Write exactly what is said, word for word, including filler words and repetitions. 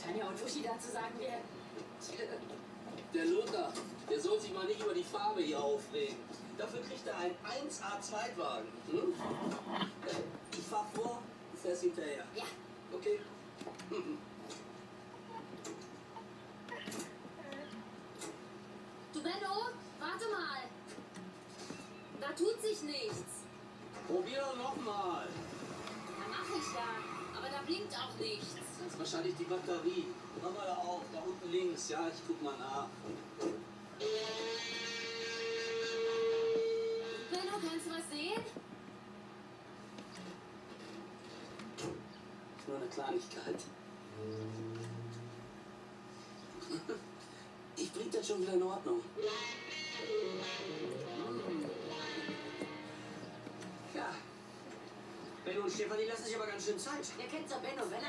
Tanja und Uschi dazu sagen werden? Der Lothar, der soll sich mal nicht über die Farbe hier aufregen. Dafür kriegt er einen eins A Zweitwagen. Hm? Ich fahr vor, du fährst hinterher. Ja. Okay. Du Benno, warte mal. Da tut sich nichts. Probier doch nochmal. Ja, mach ich ja. Aber da blinkt auch nichts. Das ist wahrscheinlich die Batterie. Mach mal da auf, da unten links. Ja, ich guck mal nach. Benno, kannst du was sehen? Ist nur eine Kleinigkeit. Ich bring das schon wieder in Ordnung. Ja. Benno und Stefanie lassen sich aber ganz schön Zeit. Ihr kennt doch Benno, wenn